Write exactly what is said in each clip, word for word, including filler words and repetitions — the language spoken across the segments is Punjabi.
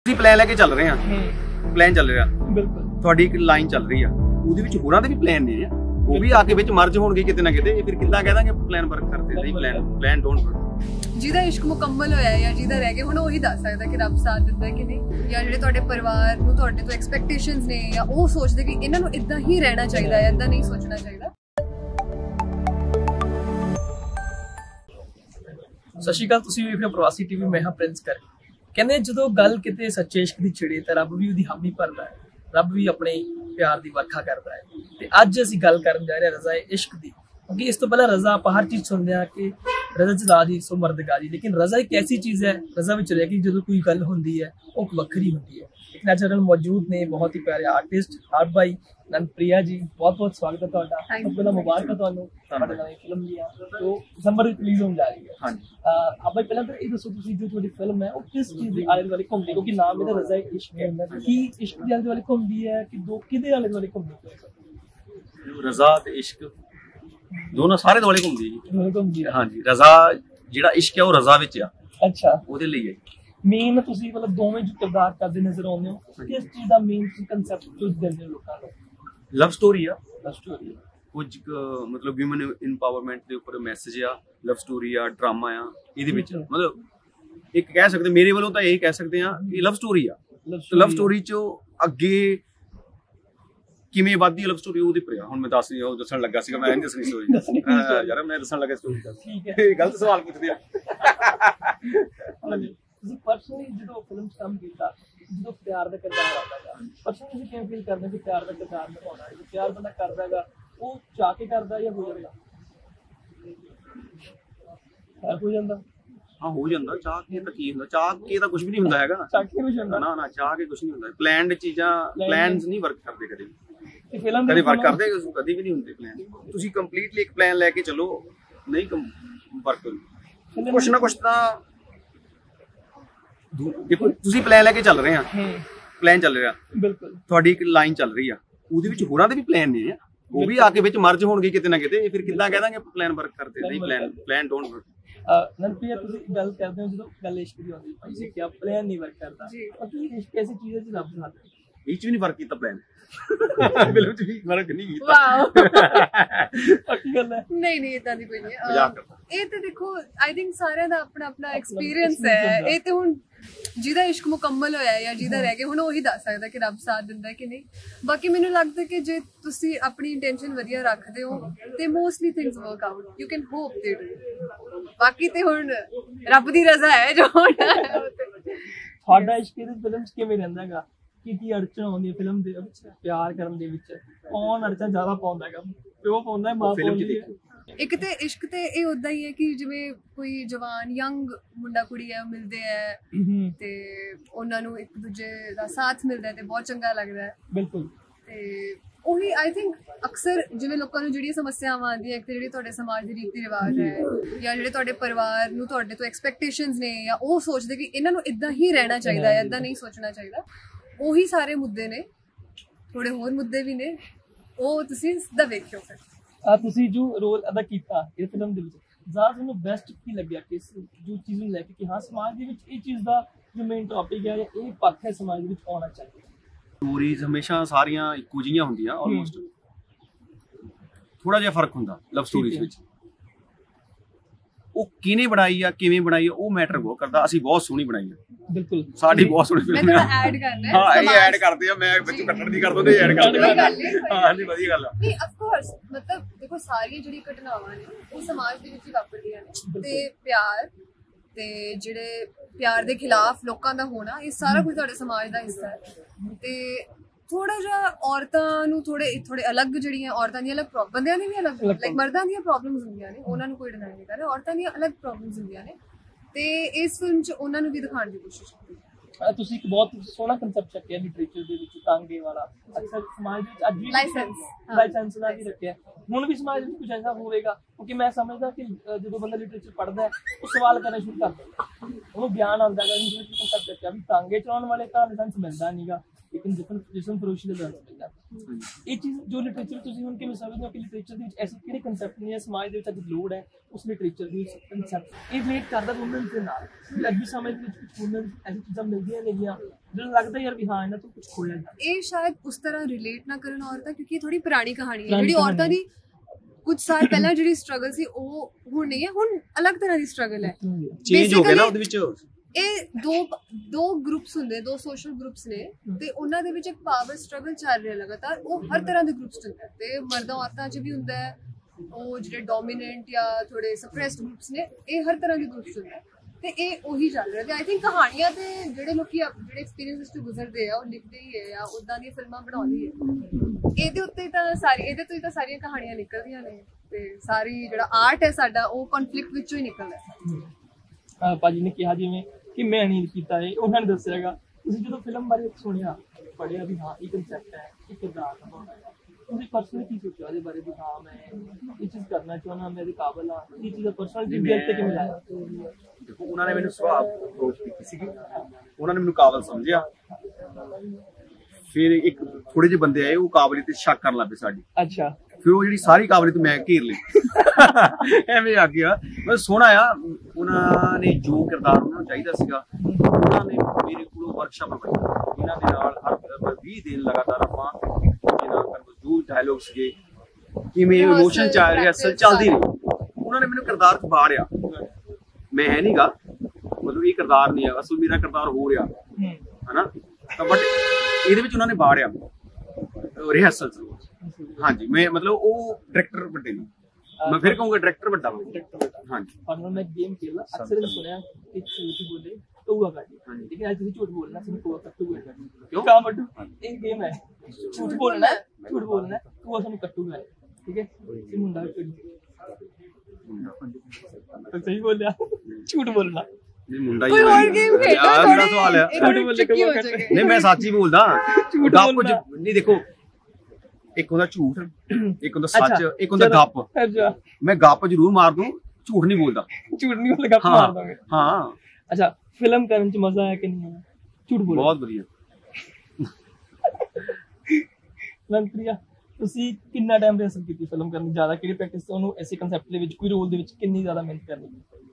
ਤੁਸੀਂ ਪਲਾਨ ਲੈ ਕੇ ਚੱਲ ਰਹੇ ਆ, ਪਲਾਨ ਚੱਲ ਰਿਹਾ ਬਿਲਕੁਲ, ਤੁਹਾਡੀ ਇੱਕ ਲਾਈਨ ਚੱਲ ਰਹੀ ਆ, ਉਹਦੇ ਵਿੱਚ ਹੋਰਾਂ ਦੇ ਵੀ ਪਲਾਨ ਨੇ ਆ, ਉਹ ਵੀ ਆ ਕੇ ਵਿੱਚ ਮਰਜ ਹੋਣਗੇ ਕਿਤੇ ਨਾ ਕਿਤੇ। ਫਿਰ ਕਿੱਦਾਂ ਕਹਿ ਦਾਂਗੇ ਪਲਾਨ ਵਰਕ ਕਰਦੇ ਨਹੀਂ, ਪਲਾਨ ਪਲਾਨ ਡੋਂਟ ਵਰਕ। ਜਿਹਦਾ ਇਸ਼ਕ ਮੁਕੰਮਲ ਹੋਇਆ ਜਾਂ ਜਿਹਦਾ ਰਹਿ ਗਿਆ ਹੁਣ ਉਹੀ ਦੱਸ ਸਕਦਾ ਕਿ ਰੱਬ ਸਾਥ ਦਿੰਦਾ ਕਿ ਨਹੀਂ, ਜਾਂ ਜਿਹੜੇ ਤੁਹਾਡੇ ਪਰਿਵਾਰ ਨੂੰ ਤੁਹਾਡੇ ਤੋਂ ਐਕਸਪੈਕਟੇਸ਼ਨਸ ਨੇ ਜਾਂ ਉਹ ਸੋਚਦੇ ਕਿ ਇਹਨਾਂ ਨੂੰ ਇਦਾਂ ਹੀ ਰਹਿਣਾ ਚਾਹੀਦਾ ਹੈ, ਇਦਾਂ ਨਹੀਂ ਸੋਚਣਾ ਚਾਹੀਦਾ। ਸਤਿ ਸ਼੍ਰੀ ਅਕਾਲ, ਤੁਸੀਂ ਵੇਖ ਰਹੇ ਹੋ ਪ੍ਰਵਾਸੀ ਟੀਵੀ, ਮੈਂ ਹਾਂ ਪ੍ਰਿੰਸ ਕਰ। ਕਹਿੰਦੇ ਜਦੋਂ ਗੱਲ ਕਿਤੇ ਸੱਚੇ ਇਸ਼ਕ ਦੀ ਛਿੜੇ ਤਾਂ ਰੱਬ ਵੀ ਉਹਦੀ ਹਾਮੀ ਭਰਦਾ ਹੈ, ਰੱਬ ਵੀ ਆਪਣੇ ਪਿਆਰ ਦੀ ਵਰਖਾ ਕਰਦਾ ਹੈ। ਤੇ ਅੱਜ ਅਸੀਂ ਗੱਲ ਕਰਨ ਜਾ ਰਹੇ ਹਾਂ ਰਜ਼ਾ ਇਸ਼ਕ ਦੀ, ਕਿਉਂਕਿ ਇਸ ਤੋਂ ਪਹਿਲਾਂ ਰਜ਼ਾ ਆਪਾਂ ਹਰ ਚੀਜ਼ ਸੁਣਦੇ ਹਾਂ ਕਿ ਰਜ਼ਾ ਚ ਰਾਜੀ ਸੋ ਮਰਦ ਗਾਜੀ, ਲੇਕਿਨ ਰਜ਼ਾ ਇੱਕ ਐਸੀ ਚੀਜ਼ ਹੈ, ਰਜ਼ਾ ਵਿੱਚ ਰਹਿ ਕੇ ਜਦੋਂ ਕੋਈ ਗੱਲ ਹੁੰਦੀ ਹੈ ਉਹ ਵੱਖਰੀ ਹੁੰਦੀ ਹੈ। ਇੱਕ ਨੈਚੁਰਲ ਮੌਜੂਦ ਨੇ ਬਹੁਤ ਹੀ ਪਿਆਰੇ ਆਰਟਿਸਟ ਹਰਬ ਭਾਈ ਨੰਦਪ੍ਰਿਆ ਜੀ, ਬਹੁਤ ਬਹੁਤ ਸਵਾਗਤ ਹੈ ਤੁਹਾਡਾ। ਸਭ ਪਹਿਲਾਂ ਮੁਬਾਰਕ ਤੁਹਾਨੂੰ, ਤੁਹਾਡੀ ਨਵੀਂ ਫਿਲਮ ਦੀ ਜੋ ਦਸੰਬਰ ਵਿੱਚ ਰਿਲੀਜ਼ ਹੋਣ ਜਾ ਰਹੀ ਹੈ। ਹਾਂਜੀ ਆਪਾਂ ਪਹਿਲਾਂ ਤਾਂ ਇਹ ਦੱਸੋ ਤੁਸੀਂ ਜੋ ਤੁਹਾਡੀ ਫਿਲਮ ਹੈ ਉਹ ਕਿਸ ਚੀਜ਼ ਦੇ ਆਲੇ ਦੁਆਲੇ ਘੁੰਮਦੀ, ਕਿਉਂਕਿ ਨਾਮ ਇਹਦਾ ਰਜ਼ਾ ਇਸ਼ਕ ਹੈ, ਕੀ ਇਸ਼ਕ ਦੇ ਆਲੇ ਦੁਆਲੇ ਘੁੰਮਦੀ ਹੈ ਕਿ ਦੋ ਕਿਹਦੇ ਆਲੇ ਦੁਆਲੇ ਘੁੰਮਦੀ ਹੈ? ਰਜ਼ਾ ਤੇ ਇਸ਼ਕ ਦੋਨੋਂ ਸਾਰੇ ਦੁਆਲੇ ਘੁੰਮਦੀ ਹੈ ਘੁੰਮਦੀ ਹੈ। ਹਾਂਜੀ, ਰਜ਼ਾ ਜਿਹੜਾ ਇਸ਼ਕ ਹੈ ਉਹ ਰਜ਼ਾ ਵਿੱਚ ਆ। ਅੱਛਾ, ਉਹਦੇ ਲਈ ਹੈ ਮੇਨ ਤੁਸੀਂ ਮਤਲਬ ਦੋਵੇਂ ਜੋ ਕਿਰਦਾਰ ਕਰਦੇ ਨਜ਼ਰ ਆਉਂਦੇ ਹੋ, ਕਿਸ ਚੀਜ਼ ਦਾ ਮੇਨ ਕਨਸੈਪਟ ਤੁਸੀਂ ਦਿੰਦੇ ਹੋ ਲੋਕਾਂ ਨੂੰ? ਲਵ ਸਟੋਰੀ ਆ, ਲਵ ਸਟੋਰੀ ਕੁਝ ਮਤਲਬ ਵਿਮਨ ਇੰਪਾਵਰਮੈਂਟ ਦੇ ਉੱਪਰ ਮੈਸੇਜ ਆ, ਲਵ ਸਟੋਰੀ ਆ, ਡਰਾਮਾ ਆ ਇਹਦੇ ਵਿੱਚ। ਮਤਲਬ ਇੱਕ ਕਹਿ ਸਕਦੇ ਮੇਰੇ ਵੱਲੋਂ ਤਾਂ ਇਹ ਕਹਿ ਸਕਦੇ ਆ ਕਿ ਲਵ ਸਟੋਰੀ ਆ। ਲਵ ਸਟੋਰੀ ਚ ਅੱਗੇ ਕਿਵੇਂ ਵੱਧਦੀ ਲਵ ਸਟੋਰੀ ਉਹਦੇ ਪਰ ਆ। ਹੁਣ ਮੈਂ ਦੱਸ ਉਹ ਦੱਸਣ ਲੱਗਾ ਸੀਗਾ, ਮੈਂ ਨਹੀਂ ਦੱਸਣੀ ਸਟੋਰੀ ਯਾਰ, ਮੈਂ ਦੱਸਣ ਲੱਗਾ ਸਟੋਰੀ ਦਾ। ਠੀਕ ਹੈ, ਗਲਤ ਸਵਾਲ ਪੁੱਛਦੇ ਆ। ਤੁਸੀਂ ਪਰਸਨਲੀ ਜਦੋਂ ਫਿਲਮ ਚ ਕੰਮ ਕੀਤਾ, ਜਦੋਂ ਪਿਆਰ ਦਾ ਕਿਰਦਾਰ ਆਉਂਦਾ ਹੈ, ਪਰਸਨਲੀ ਤੁਸੀਂ ਕਿਵੇਂ ਫੀਲ ਕਰਦੇ ਕਿ ਪਿਆਰ ਦਾ ਕਿਰਦਾਰ ਨਿਭਾਉਣਾ ਹੈ? ਪਿਆਰ ਬੰਦਾ ਕਰਦਾ ਹੈਗਾ ਉਹ ਚਾਹ ਕੇ ਕਰਦਾ ਜਾਂ ਹੋ ਜਾਂਦਾ? ਹੋ ਜਾਂਦਾ, ਹਾਂ ਹੋ ਜਾਂਦਾ। ਚਾਹ ਕੇ ਤਾਂ ਕੀ ਹੁੰਦਾ, ਚਾਹ ਕੇ ਤਾਂ ਕੁਝ ਵੀ ਨਹੀਂ ਹੁੰਦਾ ਹੈਗਾ। ਚਾਹ ਕੇ ਵੀ ਜਾਂਦਾ ਨਾ ਨਾ, ਚਾਹ ਕੇ ਕੁਝ ਨਹੀਂ ਹੁੰਦਾ। ਪਲਾਨਡ ਚੀਜ਼ਾਂ, ਪਲਾਨਸ ਨਹੀਂ ਵਰਕ ਕਰਦੇ ਕਦੇ ਵੀ, ਤੇ ਫਿਲਮ ਕਦੇ ਵਰਕ ਕਰਦੇ ਕਦੇ ਵੀ ਨਹੀਂ ਹੁੰਦੇ ਪਲਾਨ। ਤੁਸੀਂ ਕੰਪਲੀਟਲੀ ਇੱਕ ਪਲਾਨ ਲੈ ਕੇ ਚੱਲੋ, ਨਹੀਂ ਵਰਕ ਹੋਊ। ਕੁਛ ਨਾ ਕੁਛ ਤਾਂ ਦੇਖੋ, ਤੁਸੀਂ ਪਲਾਨ ਲੈ ਕੇ ਚੱਲ ਰਹੇ ਆ, ਪਲਾਨ ਚੱਲ ਰਿਹਾ ਬਿਲਕੁਲ, ਤੁਹਾਡੀ ਇੱਕ ਲਾਈਨ ਚੱਲ ਰਹੀ ਆ, ਉਹਦੇ ਵਿੱਚ ਹੋਰਾਂ ਦੇ ਵੀ ਪਲਾਨ ਨੇ ਆ, ਉਹ ਵੀ ਆ ਕੇ ਵਿੱਚ ਮਰਜ ਹੋਣਗੇ ਕਿਤੇ ਨਾ ਕਿਤੇ। ਫਿਰ ਕਿੱਦਾਂ ਕਹਿ ਦਾਂਗੇ ਪਲਾਨ ਵਰਕ ਕਰਦੇ ਨਹੀਂ, plan plan don't work. Nandpriya ਤੁਸੀਂ ਗੱਲ ਕਰਦੇ ਹੋ ਜਦੋਂ ਗੱਲ ਇਸ਼ਕ ਦੀ ਆਉਂਦੀ ਹੈ ਕਿ ਪਲਾਨ ਨਹੀਂ ਵਰਕ ਕਰਦਾ, ਕੀ ਇਸ਼ਕ ਐਸੀ ਚੀਜ਼ ਹੈ ਜੋ ਰੱਬ ਸਾਥ ਦੇ ਇਹ ਚ ਵੀ ਨਹੀਂ ਵਰਕ ਕੀਤਾ ਪਲਾਨ, ਬਿਲਕੁਲ ਵੀ ਵਰਕ ਨਹੀਂ ਕੀਤਾ। ਵਾਓ, ਪੱਕੀ ਗੱਲ ਹੈ। ਨਹੀਂ ਨਹੀਂ ਇਦਾਂ ਦੀ ਕੋਈ ਨਹੀਂ। ਇਹ ਤੇ ਦੇਖੋ ਆਈ ਥਿੰਕ ਸਾਰਿਆਂ ਦਾ ਆਪਣਾ ਆਪਣਾ ਐਕਸਪੀਰੀਅੰਸ ਹੈ। ਇਹ ਤੇ ਹੁਣ ਜਿਹਦਾ ਇਸ਼ਕ ਮੁਕੰਮਲ ਹੋਇਆ ਜਾਂ ਜਿਹਦਾ ਰਹਿ ਗਿਆ ਹੁਣ ਉਹੀ ਦੱਸ ਸਕਦਾ ਕਿ ਰੱਬ ਸਾਥ ਦਿੰਦਾ ਕਿ ਨਹੀਂ। ਬਾਕੀ ਮੈਨੂੰ ਲੱਗਦਾ ਕਿ ਜੇ ਤੁਸੀਂ ਆਪਣੀ ਇੰਟੈਂਸ਼ਨ ਵਧੀਆ ਰੱਖਦੇ ਹੋ ਤੇ mostly things work out, you can hope they do. ਬਾਕੀ ਤੇ ਹੁਣ ਰੱਬ ਦੀ ਰਜ਼ਾ ਹੈ ਜੋ ਹੋਣਾ ਹੈ। ਤੁਹਾਡਾ ਇਸ਼ਕ ਦੀ ਫਿਲਮ ਚ ਕਿਵੇਂ ਰਹਿੰਦਾ ਹੈਗਾ? ਕੀ ਕੀ ਅੜਚਣ ਆਉਂਦੀ ਹੈ ਫਿਲਮ ਦੇ ਵਿੱਚ ਪਿਆਰ ਕਰਨ ਦੇ ਵਿੱਚ? ਕੌਣ ਅੜਚਣ ਜ਼ਿਆਦਾ ਪਾਉਂਦਾ ਹੈਗਾ? ਪਿਓ ਪਾਉਂਦਾ, ਮਾਂ ਪਾਉਂਦੀ ਹੈ? ਇੱਕ ਤੇ ਇਸ਼ਕ ਤੇ ਇਹ ਉਦਾਂ ਹੀ ਹੈ ਕਿ ਜਿਵੇਂ ਕੋਈ ਜਵਾਨ ਯੰਗ ਮੁੰਡਾ ਕੁੜੀ ਹੈ, ਉਹ ਮਿਲਦੇ ਹੈ ਤੇ ਉਹਨਾਂ ਨੂੰ ਇੱਕ ਦੂਜੇ ਦਾ ਸਾਥ ਮਿਲਦਾ ਹੈ ਤੇ ਬਹੁਤ ਚੰਗਾ ਲੱਗਦਾ ਹੈ। ਬਿਲਕੁਲ, ਤੇ ਉਹੀ ਆਈ ਥਿੰਕ ਅਕਸਰ ਜਿਵੇਂ ਲੋਕਾਂ ਨੂੰ ਜਿਹੜੀਆਂ ਸਮੱਸਿਆਵਾਂ ਆਉਂਦੀਆਂ, ਇੱਕ ਤੇ ਜਿਹੜੀ ਤੁਹਾਡੇ ਸਮਾਜ ਦੀ ਰੀਤੀ ਰਿਵਾਜ ਹੈ ਜਾਂ ਜਿਹੜੇ ਤੁਹਾਡੇ ਪਰਿਵਾਰ ਨੂੰ ਤੁਹਾਡੇ ਤੋਂ ਐਕਸਪੈਕਟੇਸ਼ਨਸ ਨੇ ਜਾਂ ਉਹ ਸੋਚਦੇ ਕਿ ਇਹਨਾਂ ਨੂੰ ਇਦਾਂ ਹੀ ਰਹਿਣਾ ਚਾਹੀਦਾ ਹੈ, ਇਦਾਂ ਨਹੀਂ ਸੋਚਣਾ ਚਾਹੀਦਾ, ਉਹੀ ਸਾਰੇ ਮੁੱਦੇ ਨੇ। ਥੋੜੇ ਹੋਰ ਮੁੱਦੇ ਵੀ ਨੇ, ਉਹ ਤੁਸੀਂ ਸਿੱਧਾ ਵੇਖਿਓ। ਫਿਰ ਆ ਤੁਸੀਂ ਜੋ ਰੋਲ ਅਦਾ ਕੀਤਾ ਇਸ ਫਿਲਮ ਦੇ ਵਿੱਚ, ਜ਼ਿਆਦਾ ਤੁਹਾਨੂੰ ਬੈਸਟ ਕੀ ਲੱਗਿਆ ਕਿ ਜੋ ਚੀਜ਼ ਨੂੰ ਲੈ ਕੇ ਕਿ ਹਾਂ ਸਮਾਜ ਦੇ ਵਿੱਚ ਇਹ ਚੀਜ਼ ਦਾ ਜੋ ਮੇਨ ਟੌਪਿਕ ਹੈ ਜਾਂ ਇਹ ਪੱਖ ਹੈ ਸਮਾਜ ਦੇ ਵਿੱਚ ਆਉਣਾ ਚਾਹੀਦਾ? ਸਟੋਰੀਜ਼ ਹਮੇਸ਼ਾ ਸਾਰੀਆਂ ਇੱਕੋ ਜਿਹੀਆਂ ਹੁੰਦੀਆਂ ਆਲਮੋਸਟ, ਥੋੜਾ ਜਿਹਾ ਫਰਕ ਹੁੰਦਾ ਲਵ ਸਟੋਰੀਜ਼ ਵਿੱਚ। ਉਹ ਕਿਹਨੇ ਬਣਾਈ ਆ, ਕਿਵੇਂ ਬਣਾਈ ਆ, ਉਹ ਮੈਟਰ ਬਹੁਤ ਕਰਦਾ। ਅਸੀਂ ਬਹੁਤ ਸੋਹਣੀ ਬਣਾਈ ਆ, ਬਿਲਕੁਲ, ਸਾਡੀ ਬਹੁਤ ਸੋਹਣੀ ਫਿਲਮ ਹੈ। ਐਡ ਕਰਨਾ ਹੈ, ਹਾਂ ਇਹ ਐਡ ਕਰਦੇ ਆ, ਮੈਂ ਵਿੱਚ ਕੱਟਣ ਦੀ ਕਰ ਦੋ ਤੇ ਐਡ ਕਰ ਦਿੰਦਾ। ਹਾਂ ਨਹੀਂ ਵਧੀਆ ਗੱਲ ਆ। ਨਹੀਂ ਆਫ ਕੋਰਸ, ਮਤਲਬ ਦੇਖੋ ਸਾਰੀਆਂ ਜਿਹੜੀ ਘਟਨਾਵਾਂ ਨੇ ਉਹ ਸਮਾਜ ਦੇ ਵਿੱਚ ਹੀ ਵਾਪਰਦੀਆਂ ਨੇ, ਤੇ ਪਿਆਰ ਤੇ ਜਿਹੜੇ ਪਿਆਰ ਦੇ ਖਿਲਾਫ ਲੋਕਾਂ ਦਾ ਹੋਣਾ, ਇਹ ਸਾਰਾ ਕੁਝ ਤੁਹਾਡੇ ਸਮਾਜ ਦਾ ਹਿੱਸਾ ਹੈ। ਤੇ ਥੋੜਾ ਜਿਹਾ ਔਰਤਾਂ ਨੂੰ ਥੋੜੇ ਥੋੜੇ ਅਲੱਗ ਜਿਹੜੀਆਂ ਔਰਤਾਂ ਦੀਆਂ ਅਲੱਗ ਬੰਦਿਆਂ ਦੀ ਵੀ ਅਲੱਗ ਲਾਈਕ ਮਰਦਾਂ ਦੀਆਂ ਪ੍ਰੋਬਲਮਸ ਹੁੰਦੀਆਂ ਨੇ, ਉਹਨਾਂ ਨੂੰ ਕੋਈ ਡਿਨਾਈ ਨਹੀਂ ਕਰ ਰਿਹਾ, ਔਰਤਾਂ ਦੀਆਂ ਅਲੱਗ ਪ੍ਰੋਬਲਮਸ ਹੁੰਦੀਆਂ ਨੇ ਤੇ ਇਸ ਫਿਲਮ 'ਚ ਉਹਨਾਂ ਨੂੰ ਵੀ ਦਿਖਾਉਣ ਦੀ ਕੋਸ਼ਿਸ਼ ਕੀਤੀ। ਤੁਸੀਂ ਇੱਕ ਬਹੁਤ ਸੋਹਣਾ ਕੰਸੈਪਟ ਚੱਕਿਆ ਲਿਟਰੇਚਰ ਦੇ ਵਿੱਚ, ਤਾਂਗੇ ਵਾਲਾ। ਅਕਸਰ ਸਮਾਜ ਵਿੱਚ ਅੱਜ ਵੀ ਲਾਇਸੈਂਸ ਲਾਇਸੈਂਸ ਦਾ ਵੀ ਰੱਖਿਆ, ਹੁਣ ਵੀ ਸਮਾਜ ਵਿੱਚ ਕੁਝ ਐਸਾ ਹੋਵੇਗਾ, ਕਿਉਂਕਿ ਮੈਂ ਸਮਝਦਾ ਕਿ ਜਦੋਂ ਬੰਦਾ ਲਿਟਰੇਚਰ ਪੜ੍ਹਦਾ ਹੈ ਉਹ ਸਵਾਲ ਕਰਨਾ ਸ਼ੁਰੂ ਕਰ ਦਿੰਦਾ, ਉਹਨੂੰ ਗਿਆਨ ਆਉਂਦਾ ਹੈਗਾ। ਕੰਸੈਪਟ ਚੱਕਿਆ ਵੀ ਤਾਂਗੇ ਚਲਾਉਣ ਵਾਲੇ ਤਾਂ ਲਾਇਸੈਂਸ ਮਿਲਦਾ ਨਹੀਂਗਾ, ਲੇਕਿਨ ਜਿਸਮ ਜਿਸਮ ਫਰੋਸ਼ੀ ਦਾ ਦਰਦ ਮਿਲਦਾ ਇਹ ਚੀਜ਼ ਜੋ ਲਿਟਰੇਚਰ ਤੁਸੀਂ ਹੁਣ ਕਿਵੇਂ ਸਮਝਦੇ ਹੋ ਕਿ ਲਿਟਰੇਚਰ ਦੇ ਵਿੱਚ ਐਸੇ ਕਿਹੜੇ ਕਨਸੈਪਟ ਨੇ ਸਮਾਜ ਦੇ ਵਿੱਚ ਅੱਜ ਲੋੜ ਹੈ ਉਸ ਲਿਟਰੇਚਰ ਦੀ ਕਨਸੈਪਟ ਇਹ ਰਿਲੇਟ ਕਰਦਾ ਵੂਮਨ ਦੇ ਨਾਲ ਅੱਜ ਵੀ ਸਮੇਂ ਦੇ ਵਿੱਚ ਕੁਝ ਵੂਮਨ ਐਸੀ ਚੀਜ਼ਾਂ ਮਿਲਦੀਆਂ ਨੇਗੀਆਂ जो लगता है यार भी हाँ इन्हें तो कुछ खोया जाता ये शायद उस तरह रिलेट ना करन औरतां क्योंकि ये थोड़ी पुरानी कहानी है ਜਿਹੜੀ ਔਰਤਾਂ ਦੀ ਕੁਝ ਸਾਲ ਪਹਿਲਾਂ ਜਿਹੜੀ ਸਟਰਗਲ ਸੀ ਉਹ ਹੁਣ ਨਹੀਂ ਹੈ ਹੁਣ ਅਲੱਗ ਤਰ੍ਹਾਂ ਦੀ ਸਟਰਗਲ ਹੈ ਚੇਂਜ ਹੋ ਗਿਆ ਨਾ ਉਹਦੇ ਵਿੱਚ ਇਹ ਦੋ ਦੋ ਗਰੁੱਪਸ ਹੁੰਦੇ ਦੋ ਸੋਸ਼ਲ ਗਰੁੱਪਸ ਨੇ ਤੇ ਉਹਨਾਂ ਦੇ ਵਿੱਚ ਇੱਕ ਪਾਵਰ ਸਟਰਗਲ ਚੱਲ ਰਿਹਾ ਲਗਾਤਾਰ ਉਹ ਹਰ ਤਰ੍ਹਾਂ ਦੇ ਗਰੁੱਪਸ ਹੁੰਦੇ ਤੇ ਮਰਦਾਂ ਔਰਤਾਂ 'ਚ ਵੀ ਹੁੰਦਾ ਹੈ ਉਹ ਜਿਹੜੇ ਡੋਮੀਨੈਂਟ ਜਾਂ ਥੋੜੇ ਸਪਰੈਸਡ ਗਰੁੱਪਸ ਨੇ ਇਹ ਹਰ ਤਰ੍ਹਾਂ ਦੇ ਗਰੁੱਪਸ ਹੁੰਦੇ ਤੇ ਇਹ ਉਹੀ ਚੱਲ ਰਿਹਾ ਤੇ ਆਈ ਥਿੰਕ ਕਹਾਣੀਆਂ ਤੇ ਜਿਹੜੇ ਲੋਕੀ ਜਿਹੜੇ ਐਕਸਪੀਰੀਅੰਸਸ ਤੋਂ ਗੁਜ਼ਰਦੇ ਆ ਉਹ ਲਿਖਦੇ ਹੀ ਹੈ ਜਾਂ ਉਦਾਂ ਦੀਆਂ ਫਿਲਮਾਂ ਬਣਾਉਂਦੇ ਹੈ ਇਹਦੇ ਉੱਤੇ ਤਾਂ ਸਾਰੀ ਇਹਦੇ ਤੋਂ ਹੀ ਤਾਂ ਸਾਰੀਆਂ ਕਹਾਣੀਆਂ ਨਿਕਲਦੀਆਂ ਨੇ ਤੇ ਸਾਰੀ ਜਿਹੜਾ ਆਰਟ ਹੈ ਸਾਡਾ ਉਹ ਕਨਫਲਿਕਟ ਵਿੱਚੋਂ ਹੀ ਨਿਕਲਦਾ ਹੈ ਭਾਜੀ ਨੇ ਕਿਹਾ ਜਿਵੇਂ ਕਿ ਮੈਂ ਨਹੀਂ ਕੀਤਾ ਇਹ ਉਹਨਾਂ ਨੇ ਦੱਸਿਆਗਾ ਤੁਸੀਂ ਜਦੋਂ ਫਿਲਮ ਬਾਰੇ ਸੁਣਿਆ ਪੜ੍ਹਿਆ ਵੀ ਹਾਂ ਇਹ ਕਨਸੈਪਟ ਹੈ ਇਹ ਕਿਰਦਾਰ ਬਣਾਉਣਾ ਹੈ ਤੁਸੀਂ ਪਰਸਨਲੀ ਕੀ ਸੋਚਿਆ ਉਹਦੇ ਬਾਰੇ ਵੀ ਹਾਂ ਮੈਂ ਇਹ ਚੀਜ਼ ਕਰਨਾ ਚਾਹੁੰਦਾ ਮੈਂ ਇਹਦੇ ਕਾਬਲ ਹਾਂ ਇਹ ਚੀਜ਼ ਪਰਸਨਲ ਡਿਟੇਲ ਤੇ ਕਿਵੇਂ ਲਾਇਆ ਦੇਖੋ ਉਹਨਾਂ ਨੇ ਮੈਨੂੰ ਸਵਾਲ ਅਪਰੋਚ ਕੀਤੀ ਸੀਗੀ ਉਹਨਾਂ ਨੇ ਮੈਨੂੰ ਕਾਬਲ ਸਮਝਿਆ ਫਿਰ ਇੱਕ ਥੋੜੇ ਜਿਹੇ ਬੰਦੇ ਆਏ ਉਹ ਕਾਬਲੀਅਤ ਤੇ ਸ਼ੱਕ ਕਰਨ ਲੱਗ ਪਏ ਸਾਡੀ ਅੱਛਾ ਫਿਰ ਉਹ ਜਿਹੜੀ ਸਾਰੀ ਕਾਬਲੀਅਤ ਮੈਂ ਘੇਰ ਲਈ ਐਵੇਂ ਆ ਗਿਆ ਮੈਂ ਸੋਹਣਾ ਆ ਉਹਨਾਂ ਨੇ ਜੋ ਕਿਰਦਾਰ ਉਹਨਾਂ ਨੂੰ ਚਾਹੀਦਾ ਸੀਗਾ ਉਹਨਾਂ ਨੇ ਮੇਰੇ ਕੋਲੋਂ ਵਰਕਸ਼ਾਪ ਲਗਾਈ ਇਹਨਾਂ ਦੇ ਨਾਲ ਹਰ ਵੀਹ ਦਿਨ ਲਗਾਤਾਰ ਆਪਾਂ ਜੋ ਡਾਇਲੋਗ ਸੀਗੇ ਕਿਵੇਂ ਇਮੋਸ਼ਨ ਚੱਲ ਰਿਹਾ ਅਸਲ ਚੱਲਦੀ ਰਹੀ ਉਹਨਾਂ ਨੇ ਮੈਨੂੰ ਕਿਰਦਾਰ ਚ ਬਾੜਿਆ ਮੈਂ ਹੈ ਨਹੀਂਗਾ ਮਤਲਬ ਇਹ ਕਿਰਦਾਰ ਨਹੀਂ ਹੈ ਅਸਲ ਮੇਰਾ ਕਿਰਦਾਰ ਹੋ ਰਿਹਾ ਹਨਾ ਤਾਂ ਬਟ ਇਹਦੇ ਵਿੱਚ ਉਹਨਾਂ ਨੇ ਬਾੜਿਆ ਰਿਹਰਸਲ ਹਾਂਜੀ ਮੈਂ ਮਤਲਬ ਉਹ ਡਾਇਰੈਕਟਰ ਵੱਡੇ ਨੇ ਮੈਂ ਫਿਰ ਕਹੂੰਗਾ ਡਾਇਰੈਕਟਰ ਵੱਡਾ ਹਾਂਜੀ और मैं गेम खेला अक्सर सुना कि झूठ बोले तो हुआ काटी लेकिन आज तुम झूठ बोलना सिर्फ को कट्टू बोलना क्यों काम बट्टू एक गेम है झूठ बोलना है झूठ बोलना है तो वो ਸਾਨੂੰ ਕੱਟੂਗਾ ठीक है ये मुंडा तो सही बोल लिया झूठ बोलना ਨਹੀਂ ਮੁੰਡਾ ਹੀ ਕੋਈ ਹੋਰ ਗੇਮ ਖੇਡੋ ਮੇਰਾ ਸਵਾਲ ਹੈ ਝੂਠ ਬੋਲੇ ਕੀ ਹੋ ਜਾਏਗਾ ਨਹੀਂ ਮੈਂ ਸੱਚ ਹੀ ਬੋਲਦਾ ਗੱਪ ਨਹੀਂ ਦੇਖੋ ਇੱਕ ਹੁੰਦਾ ਝੂਠ ਇੱਕ ਹੁੰਦਾ ਸੱਚ ਇੱਕ ਹੁੰਦਾ ਗੱਪ ਅੱਛਾ ਮੈਂ ਗੱਪ ਜ਼ਰੂਰ ਮਾਰ ਦੂੰ ਝੂਠ ਨਹੀਂ ਬੋਲਦਾ ਝੂਠ ਨਹੀਂ ਬੋਲਦਾ ਗੱਪ ਮਾਰ ਦਾਂਗੇ ਹਾਂ ਅੱਛਾ ਫਿਲਮ ਕਰਨ ਚ ਮਜ਼ਾ ਆਇਆ ਕਿ ਨਹੀਂ ਆਇਆ ਝੂਠ ਬੋਲੋ ਬਹੁਤ ਵਧੀਆ ਲੰਕਰੀਆ ਤੁਸੀਂ ਕਿੰਨਾ ਟਾਈਮ ਰਿਹਰਸਲ ਕੀਤੀ ਫਿਲਮ ਕਰਨ ਜ਼ਿਆਦਾ ਕਿਹੜੀ ਪ੍ਰੈਕਟਿਸ ਤੁਹਾਨੂੰ ਐਸੇ ਕਨਸੈਪਟ ਦੇ ਵਿੱਚ ਕੋਈ ਰੋਲ ਦੇ ਵਿੱਚ ਕਿੰਨੀ ਜ਼ਿਆਦਾ ਮਿਹਨਤ ਕਰਨੀ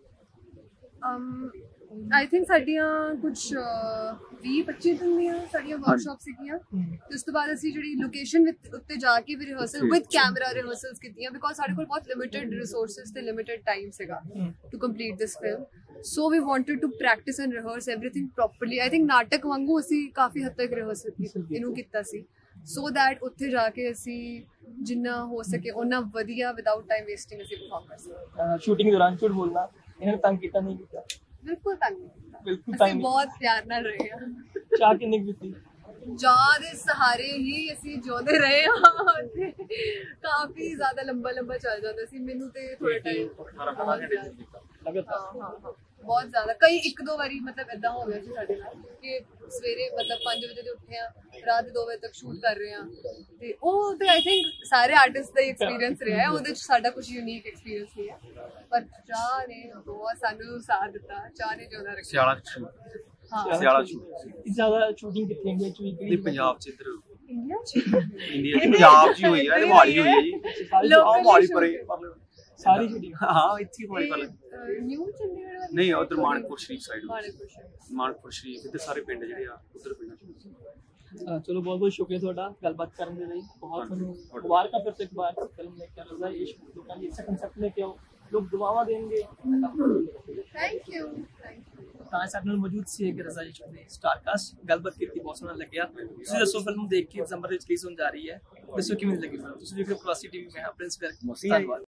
um I think ਸਾਡੀਆਂ ਕੁਝ ਵੀਹ ਪੱਚੀ ਦਿਨ ਦੀਆਂ ਸਾਡੀਆਂ ਵਰਕਸ਼ਾਪ ਸੀਗੀਆਂ ਉਸ ਤੋਂ ਬਾਅਦ ਅਸੀਂ ਜਿਹੜੀ ਲੋਕੇਸ਼ਨ ਉੱਤੇ ਜਾ ਕੇ ਵੀ ਰਿਹਰਸਲ ਵਿਦ ਕੈਮਰਾ ਰਿਹਰਸਲਸ ਕੀਤੀਆਂ ਬਿਕੋਜ਼ ਸਾਡੇ ਕੋਲ ਬਹੁਤ ਲਿਮਿਟਡ ਰਿਸੋਰਸਸ ਤੇ ਲਿਮਿਟਡ ਟਾਈਮ ਸੀਗਾ to complete this film so we wanted to practice and rehearse everything properly I think ਨਾਟਕ ਵਾਂਗੂ ਅਸੀਂ ਕਾਫੀ ਹੱਦ ਤੱਕ ਰਿਹਰਸਲ ਇਹਨੂੰ ਕੀਤਾ ਸੀ ਸੋ ਦੈਟ ਉੱਥੇ ਜਾ ਕੇ ਅਸੀਂ ਜਿੰਨਾ ਹੋ ਸਕੇ ਉਹਨਾਂ ਵਧੀਆ ਵਿਦਆਊਟ ਟਾਈਮ ਵੇਸਟਿੰਗ ਅਸੀਂ ਪਰਫਾਰਮ ਕਰ ਸਕਦੇ ਸ਼ੂਟਿੰਗ ਦੌਰਾਨ ਝੂਠ ਬੋਲਣਾ ਇਹਨਾਂ ਨੇ ਤੰਗ ਕੀਤਾ ਨਹੀਂ ਕੀਤਾ ਬਿਲਕੁਲ ਤੰਗ ਬਿਲਕੁਲ ਅਸੀਂ ਬਹੁਤ ਪਿਆਰ ਨਾਲ ਰਹੇ ਹਾਂ ਚਾਹ ਕਿੰਨੀ ਕੀਤੀ ਚਾਹ ਦੇ ਸਹਾਰੇ ਹੀ ਅਸੀਂ ਜਿਉਂਦੇ ਰਹੇ ਹਾਂ ਤੇ ਕਾਫੀ ਜ਼ਿਆਦਾ ਲੰਬਾ ਲੰਬਾ ਚੱਲ ਜਾਂਦਾ ਸੀ ਮੈਨੂੰ ਤੇ ਥੋੜਾ ਟਾਈਮ ਲਗਾਤਾਰ ਹਾਂ ਹਾਂ ਬਹੁਤ ਜ਼ਿਆਦਾ ਕਈ ਇੱਕ ਦੋ ਵਾਰੀ ਮਤਲਬ ਏਦਾਂ ਹੋ ਗਿਆ ਸੀ ਸਾਡੇ ਨਾਲ ਕਿ ਸਵੇਰੇ ਮਤਲਬ ਪੰਜ ਵਜੇ ਦੇ ਉੱਠੇ ਆ ਰਾਤ ਦੇ ਦੋ ਵਜੇ ਤੱਕ ਸ਼ੂਟ ਕਰ ਰਹੇ ਆ ਤੇ ਉਹ ਤੇ ਆਈ ਥਿੰਕ ਸਾਰੇ ਆਰਟਿਸਟ ਦਾ ਐਕਸਪੀਰੀਅੰਸ ਰਿਹਾ ਹੈ ਉਹਦੇ ਚ ਸਾਡਾ ਕੁਝ ਯੂਨੀਕ ਐਕਸਪੀਰੀਅੰਸ ਨਹੀਂ ਹੈ ਪਰ ਚਾਹ ਨੇ ਬਹੁਤ ਸਾਨੂੰ ਸਾਥ ਦਿੱਤਾ ਚਾਹ ਨੇ ਜਿਉਂਦਾ ਰੱਖਿਆ ਸਿਆਲਾ ਹਾਂ ਸਿਆਲਾ ਸ਼ੂਟ ਜ਼ਿਆਦਾ ਸ਼ੂਟਿੰਗ ਕਿੱਥੇ ਇੰਡੀਆ ਚ ਵੀ ਨਹੀਂ ਪੰਜਾਬ ਚ ਇੱਧਰ ਇੰਡੀਆ ਚ ਇੰਡੀਆ ਚ ਪੰਜਾਬ ਚ ਹੀ ਹੋਈ ਹੈ ਮੋਹਾਲੀ ਹੋਈ ਹੈ ਜੀ ਆਹ ਮੋਹਾਲੀ ਪਰੇ ਸਾਰੀ ਸ਼ੂਟਿੰਗ ਹਾਂ ਇੱਥੇ ਹੀ ਮੋਹਾਲੀ ਪਰ ਨਿਊ ਚੰਡੀਗੜ੍ਹ ਵਾਲੀ ਨਹੀਂ ਉਧਰ ਮਾਨਕਪੁਰ ਸ਼ਰੀਫ ਸਾਈਡ ਮਾਨਕਪੁਰ ਸ਼ਰੀਫ ਮਾਨਕਪੁਰ ਸ਼ਰੀਫ ਇੱਥੇ ਸਾਰੇ ਪਿੰਡ ਜਿਹੜੇ ਆ ਉਧਰ ਪਿੰਡਾਂ ਚ ਚਲੋ ਬਹੁਤ ਬਹੁਤ ਸ਼ੁਕਰੀਆ ਤੁਹਾਡਾ ਗੱਲਬਾਤ ਕਰਨ ਦੇ ਲਈ ਬਹੁਤ ਤੁਹਾਨੂੰ ਮੁਬਾਰਕਾਂ ਫਿਰ ਤੋਂ ਇੱਕ ਵਾਰ ਫਿਲਮ ਲੈ ਕੇ ਰਜ਼ਾ ਇਸ਼ਕ ਲੋਕਾਂ ਦੀ ਇਸ ਕੰਸੈਪਟ ਲੈ ਕੇ ਆਓ ਲੋਕ ਦੁਆਵਾਂ ਦੇਣਗੇ ਥੈਂਕ ਯੂ ਥੈਂਕ ਯੂ ਤਾਂ ਸਾਡੇ ਨਾਲ ਮੌਜੂਦ ਸੀ ਕਿ ਰਜ਼ਾ ਇਸ਼ਕ ਦੇ ਸਟਾਰਕਾਸਟ ਗੱਲਬਾਤ ਕੀਤੀ ਬਹੁਤ ਸੋਹਣਾ ਲੱਗਿਆ ਤੁਸੀਂ ਦੱਸੋ ਫਿਲਮ ਦੇਖ ਕੇ ਦਸੰਬਰ ਵਿੱਚ ਰਿਲੀਜ਼ ਹੋਣ ਜਾ ਰਹੀ ਹੈ ਦੱਸੋ ਕਿਵੇਂ ਲੱਗੀ ਫਿਲਮ ਤੁਸੀਂ ਦੇਖ ਰਹੇ ਪ੍ਰਵਾਸੀ ਟੀਵੀ ਮੈਂ ਹਾਂ ਪ੍ਰਿੰਸ ਵਰਕ ਧੰਨਵਾਦ